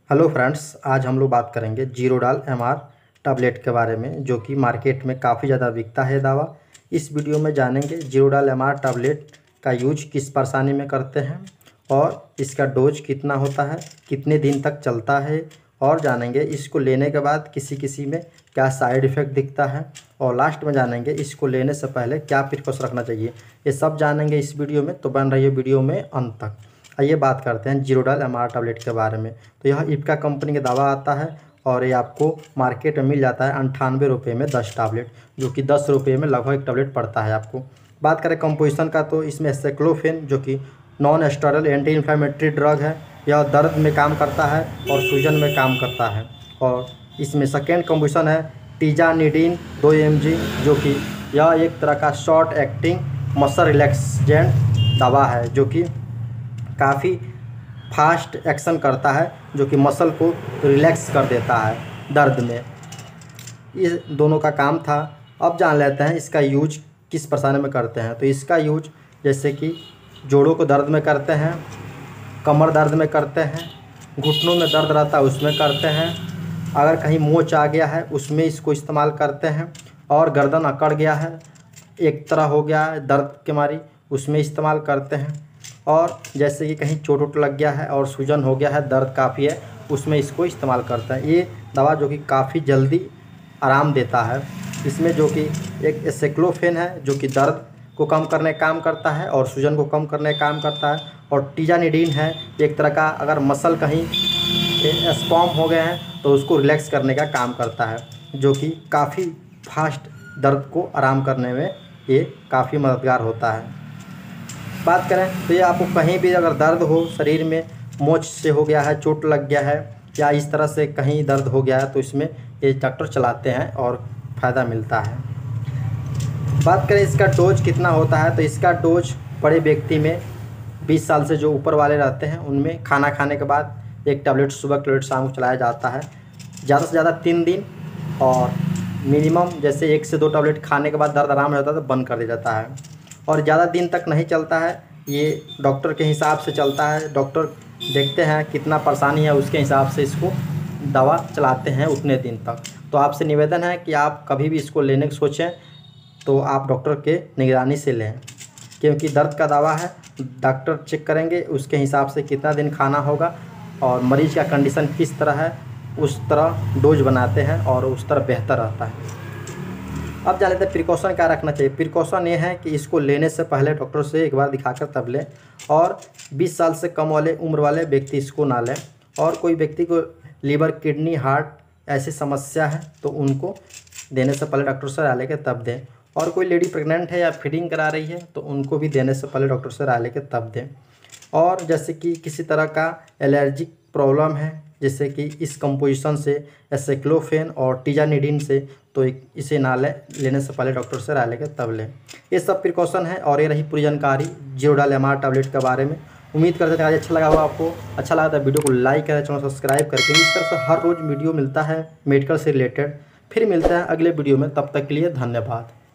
Hello friends, आज हम लोग बात करेंगे जीरोडाल एमआर टैबलेट के बारे में, जो कि मार्केट में काफ़ी ज़्यादा बिकता है दवा। इस वीडियो में जानेंगे जीरोडाल एमआर टैबलेट का यूज किस परेशानी में करते हैं और इसका डोज कितना होता है, कितने दिन तक चलता है, और जानेंगे इसको लेने के बाद किसी किसी में क्या साइड इफ़ेक्ट दिखता है, और लास्ट में जानेंगे इसको लेने से पहले क्या प्रिकॉशन रखना चाहिए। ये सब जानेंगे इस वीडियो में, तो बन रही है वीडियो में अंत तक। आइए बात करते हैं जीरोडाल एमआर टैबलेट के बारे में। तो यह इप्का कंपनी का दवा आता है और ये आपको मार्केट में मिल जाता है 98 रुपये में 10 टैबलेट, जो कि 10 रुपये में लगभग एक टैबलेट पड़ता है आपको। बात करें कंपोजिशन का, तो इसमें एसाइक्लोफेन, जो कि non steroidal anti inflammatory drug है, यह दर्द में काम करता है और सूजन में काम करता है। और इसमें सेकेंड कंपोजिशन है टीजानिडीन 2 mg, जो कि यह एक तरह का शॉर्ट एक्टिंग मसल रिलैक्सेंट दवा है, जो कि काफ़ी फास्ट एक्शन करता है, जो कि मसल को रिलैक्स कर देता है दर्द में। ये दोनों का काम था। अब जान लेते हैं इसका यूज किस परेशानी में करते हैं। तो इसका यूज जैसे कि जोड़ों को दर्द में करते हैं, कमर दर्द में करते हैं, घुटनों में दर्द रहता है उसमें करते हैं, अगर कहीं मोच आ गया है उसमें इसको इस्तेमाल करते हैं, और गर्दन अकड़ गया है, एक तरह हो गया है दर्द के मारी, उसमें इस्तेमाल करते हैं, और जैसे कि कहीं चोट वोट लग गया है और सूजन हो गया है, दर्द काफ़ी है, उसमें इसको इस्तेमाल करते हैं। ये दवा जो कि काफ़ी जल्दी आराम देता है। इसमें जो कि एक एसाइक्लोफेन है, जो कि दर्द को कम करने का काम करता है और सूजन को कम करने का काम करता है, और टीजानिडीन है एक तरह का, अगर मसल कहीं स्पॉम हो गए हैं तो उसको रिलैक्स करने का काम करता है, जो कि काफ़ी फास्ट दर्द को आराम करने में ये काफ़ी मददगार होता है। बात करें तो ये आपको कहीं भी अगर दर्द हो, शरीर में मोच से हो गया है, चोट लग गया है, या इस तरह से कहीं दर्द हो गया है, तो इसमें ये डॉक्टर चलाते हैं और फ़ायदा मिलता है। बात करें इसका डोज कितना होता है, तो इसका डोज बड़े व्यक्ति में 20 साल से जो ऊपर वाले रहते हैं उनमें खाना खाने के बाद एक टैबलेट सुबह टैबलेट शाम को चलाया जाता है, ज़्यादा से ज़्यादा 3 दिन, और मिनिमम जैसे 1 से 2 टैबलेट खाने के बाद दर्द आराम हो जाता है तो बंद कर दिया जाता है। और ज़्यादा दिन तक नहीं चलता है, ये डॉक्टर के हिसाब से चलता है। डॉक्टर देखते हैं कितना परेशानी है, उसके हिसाब से इसको दवा चलाते हैं उतने दिन तक। तो आपसे निवेदन है कि आप कभी भी इसको लेने की सोचें तो आप डॉक्टर के निगरानी से लें, क्योंकि दर्द का दवा है, डॉक्टर चेक करेंगे उसके हिसाब से कितना दिन खाना होगा और मरीज़ का कंडीशन किस तरह है उस तरह डोज बनाते हैं और उस तरह बेहतर रहता है। अब जान लेते हैं प्रिकॉशन क्या रखना चाहिए। प्रिकॉशन ये है कि इसको लेने से पहले डॉक्टर से एक बार दिखाकर तब लें, और 20 साल से कम वाले उम्र वाले व्यक्ति इसको ना लें, और कोई व्यक्ति को लीवर किडनी हार्ट ऐसी समस्या है तो उनको देने से पहले डॉक्टर से राय लेकर तब दें, और कोई लेडी प्रेग्नेंट है या फीडिंग करा रही है तो उनको भी देने से पहले डॉक्टर से राय लेकर तब दें। और जैसे कि किसी तरह का एलर्जिक प्रॉब्लम है, जैसे कि इस कंपोजिशन से एसाइक्लोफेन और टीजानिडीन से, तो इसे ना लेने से पहले डॉक्टर से राय लेकर तब लें। ये सब प्रिकॉशन है, और ये रही पूरी जानकारी जीरोडाल एमआर टैबलेट के बारे में। उम्मीद करते हैं आज अच्छा लगा होगा आपको। अच्छा लगा तो वीडियो को लाइक करें, चैनल सब्सक्राइब करके। इस तरह से हर रोज़ वीडियो मिलता है मेडिकल से रिलेटेड। फिर मिलते हैं अगले वीडियो में, तब तक के लिए धन्यवाद।